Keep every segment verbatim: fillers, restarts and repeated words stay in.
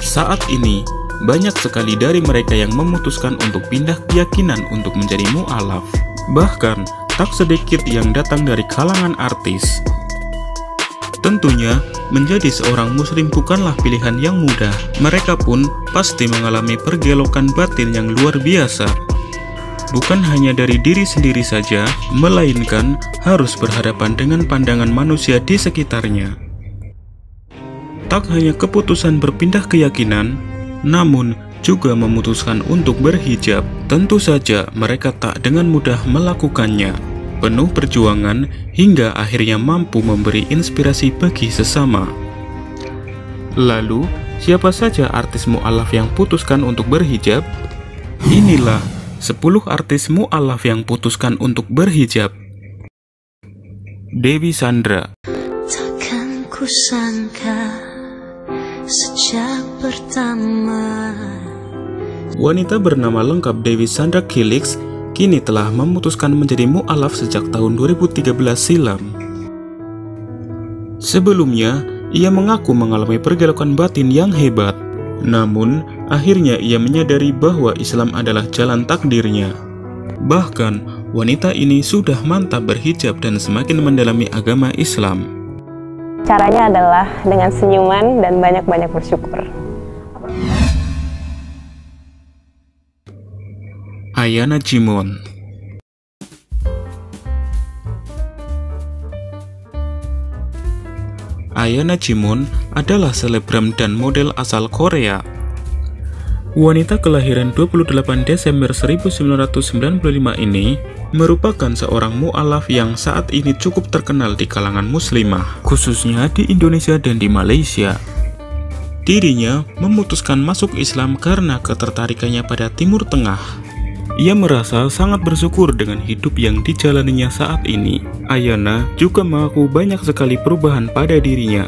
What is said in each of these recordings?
Saat ini, banyak sekali dari mereka yang memutuskan untuk pindah keyakinan untuk menjadi mu'alaf. Bahkan, tak sedikit yang datang dari kalangan artis. Tentunya, menjadi seorang muslim bukanlah pilihan yang mudah. Mereka pun pasti mengalami pergelokan batin yang luar biasa. Bukan hanya dari diri sendiri saja, melainkan harus berhadapan dengan pandangan manusia di sekitarnya. Tak hanya keputusan berpindah keyakinan, namun juga memutuskan untuk berhijab. Tentu saja mereka tak dengan mudah melakukannya. Penuh perjuangan hingga akhirnya mampu memberi inspirasi bagi sesama. Lalu, siapa saja artis mu'alaf yang putuskan untuk berhijab? Inilah sepuluh artis mu'alaf yang putuskan untuk berhijab. Dewi Sandra. Takkan kusangka sejak pertama. Wanita bernama lengkap Dewi Sandra Kilix kini telah memutuskan menjadi mu'alaf sejak tahun dua ribu tiga belas silam. Sebelumnya, ia mengaku mengalami pergelokan batin yang hebat. Namun, akhirnya ia menyadari bahwa Islam adalah jalan takdirnya. Bahkan, wanita ini sudah mantap berhijab dan semakin mendalami agama Islam. Caranya adalah dengan senyuman dan banyak-banyak bersyukur. Ayana Jimon. Ayana Jimon adalah selebgram dan model asal Korea. Wanita kelahiran dua puluh delapan Desember seribu sembilan ratus sembilan puluh lima ini merupakan seorang mu'alaf yang saat ini cukup terkenal di kalangan muslimah, khususnya di Indonesia dan di Malaysia. Dirinya memutuskan masuk Islam karena ketertarikannya pada Timur Tengah. Ia merasa sangat bersyukur dengan hidup yang dijalaninya saat ini. Ayana juga mengaku banyak sekali perubahan pada dirinya.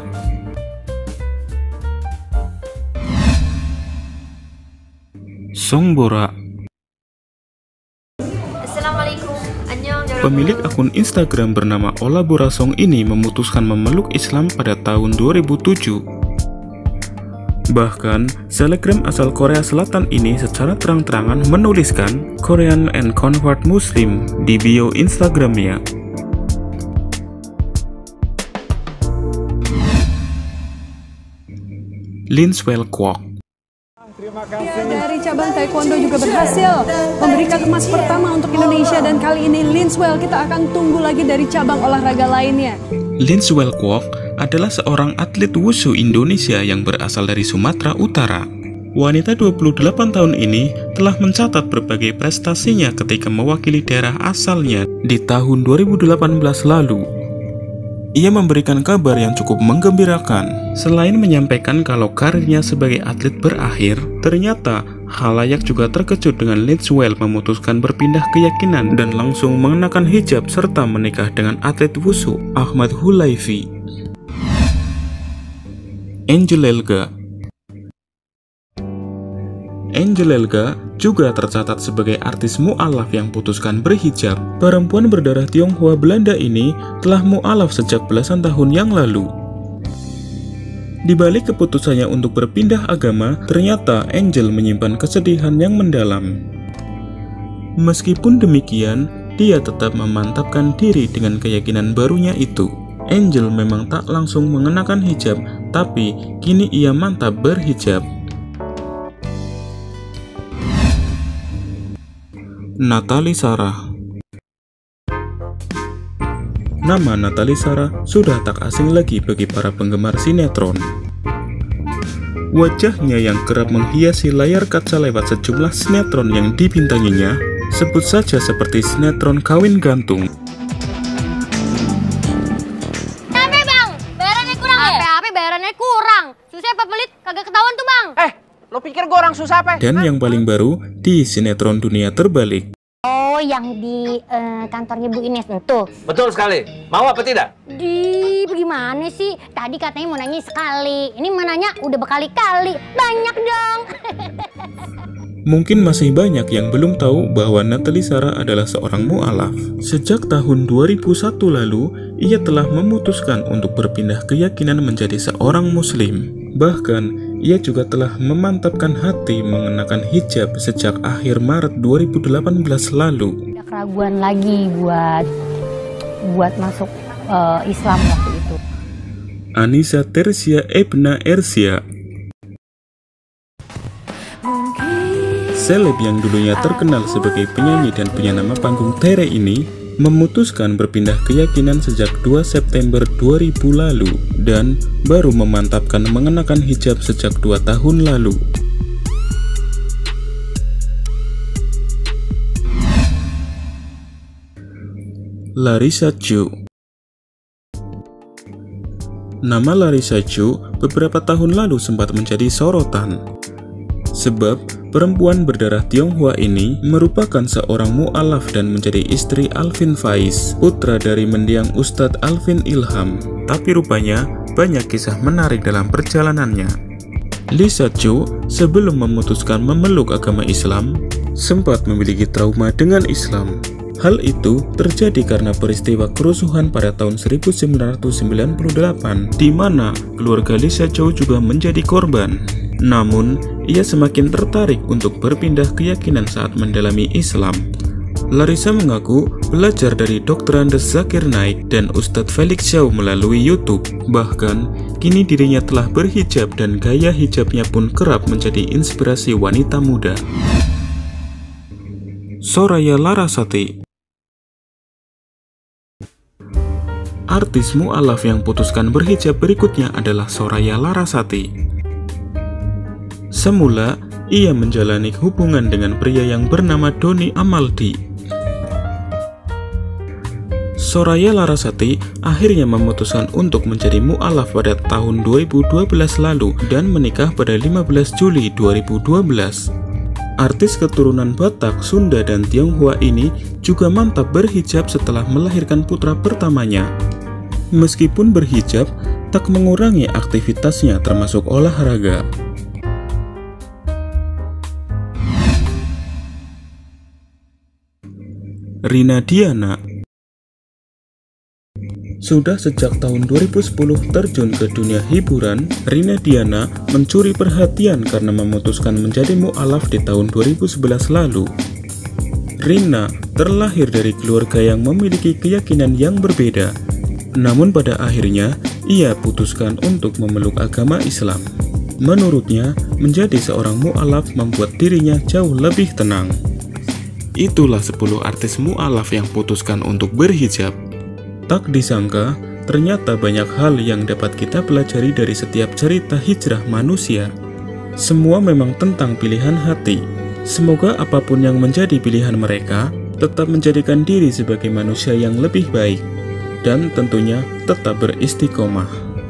Song Bora. Assalamualaikum. Pemilik akun Instagram bernama Ola Bora Song ini memutuskan memeluk Islam pada tahun dua ribu tujuh. Bahkan, selebgram asal Korea Selatan ini secara terang-terangan menuliskan Korean and Convert Muslim di bio Instagramnya. Linswell Kwok. Terima kasih. Dari cabang taekwondo juga berhasil memberikan emas pertama untuk Indonesia, dan kali ini Linswell kita akan tunggu lagi dari cabang olahraga lainnya. Linswell Kwok adalah seorang atlet wushu Indonesia yang berasal dari Sumatera Utara. Wanita dua puluh delapan tahun ini telah mencatat berbagai prestasinya ketika mewakili daerah asalnya di tahun dua ribu delapan belas lalu. Ia memberikan kabar yang cukup menggembirakan. Selain menyampaikan kalau karirnya sebagai atlet berakhir, ternyata khalayak juga terkejut dengan Linswell memutuskan berpindah keyakinan dan langsung mengenakan hijab serta menikah dengan atlet wushu Ahmad Hulaifi. Angel Elga. Angel Elga juga tercatat sebagai artis mu'alaf yang putuskan berhijab. Perempuan berdarah Tionghoa Belanda ini telah mu'alaf sejak belasan tahun yang lalu. Di balik keputusannya untuk berpindah agama, ternyata Angel menyimpan kesedihan yang mendalam. Meskipun demikian, dia tetap memantapkan diri dengan keyakinan barunya itu. Angel memang tak langsung mengenakan hijab, tapi kini ia mantap berhijab. Natali Sarah. Nama Natali Sarah sudah tak asing lagi bagi para penggemar sinetron. Wajahnya yang kerap menghiasi layar kaca lewat sejumlah sinetron yang dibintanginya, sebut saja seperti sinetron Kawin Gantung. Apa bang? Bayarannya kurang ya? Apa bayarannya kurang? Susah apa pelit? Kagak ketahuan tuh bang. Eh, lo pikir gue orang susah apa? Dan yang paling baru di sinetron Dunia Terbalik. Oh, yang di uh, kantornya Bu Ines itu. Betul sekali. Mau apa tidak? Di bagaimana sih? Tadi katanya mau nanya sekali. Ini mau nanya udah berkali-kali. Banyak dong. Mungkin masih banyak yang belum tahu bahwa Natali Sarah adalah seorang mu'alaf. Sejak tahun dua ribu satu lalu, ia telah memutuskan untuk berpindah keyakinan menjadi seorang muslim. Bahkan, ia juga telah memantapkan hati mengenakan hijab sejak akhir Maret dua ribu delapan belas lalu. Ada keraguan lagi buat buat masuk uh, Islam waktu itu. Anissa Tersia Ebna Ersia, seleb yang dulunya terkenal sebagai penyanyi dan punya nama panggung Tere ini, memutuskan berpindah keyakinan sejak dua September dua ribu lalu dan baru memantapkan mengenakan hijab sejak dua tahun lalu. Larissa Chu. Nama Larissa Chu beberapa tahun lalu sempat menjadi sorotan, sebab perempuan berdarah Tionghoa ini merupakan seorang mu'alaf dan menjadi istri Alvin Faiz, putra dari mendiang Ustadz Alvin Ilham. Tapi rupanya banyak kisah menarik dalam perjalanannya. Lisa Chu sebelum memutuskan memeluk agama Islam, sempat memiliki trauma dengan Islam. Hal itu terjadi karena peristiwa kerusuhan pada tahun seribu sembilan ratus sembilan puluh delapan, di mana keluarga Lisa Chu juga menjadi korban. Namun, ia semakin tertarik untuk berpindah keyakinan saat mendalami Islam. Larissa mengaku belajar dari dokter Andes Zakir Naik dan Ustadz Felix Shaw melalui YouTube. Bahkan, kini dirinya telah berhijab dan gaya hijabnya pun kerap menjadi inspirasi wanita muda. Soraya Larasati. Artis mu'alaf yang putuskan berhijab berikutnya adalah Soraya Larasati. Semula, ia menjalani hubungan dengan pria yang bernama Doni Amaldi. Soraya Larasati akhirnya memutuskan untuk menjadi mu'alaf pada tahun dua ribu dua belas lalu dan menikah pada lima belas Juli dua ribu dua belas. Artis keturunan Batak, Sunda, dan Tionghoa ini juga mantap berhijab setelah melahirkan putra pertamanya. Meskipun berhijab, tak mengurangi aktivitasnya termasuk olahraga. Rina Diana. Sudah sejak tahun dua ribu sepuluh terjun ke dunia hiburan, Rina Diana mencuri perhatian karena memutuskan menjadi mu'alaf di tahun dua ribu sebelas lalu. Rina terlahir dari keluarga yang memiliki keyakinan yang berbeda, namun pada akhirnya ia putuskan untuk memeluk agama Islam. Menurutnya, menjadi seorang mu'alaf membuat dirinya jauh lebih tenang. Itulah sepuluh artis mu'alaf yang putuskan untuk berhijab. Tak disangka, ternyata banyak hal yang dapat kita pelajari dari setiap cerita hijrah manusia. Semua memang tentang pilihan hati. Semoga apapun yang menjadi pilihan mereka, tetap menjadikan diri sebagai manusia yang lebih baik, dan tentunya tetap beristiqomah.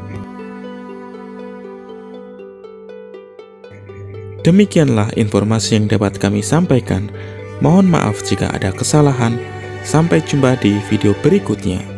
Demikianlah informasi yang dapat kami sampaikan. Mohon maaf jika ada kesalahan. Sampai jumpa di video berikutnya.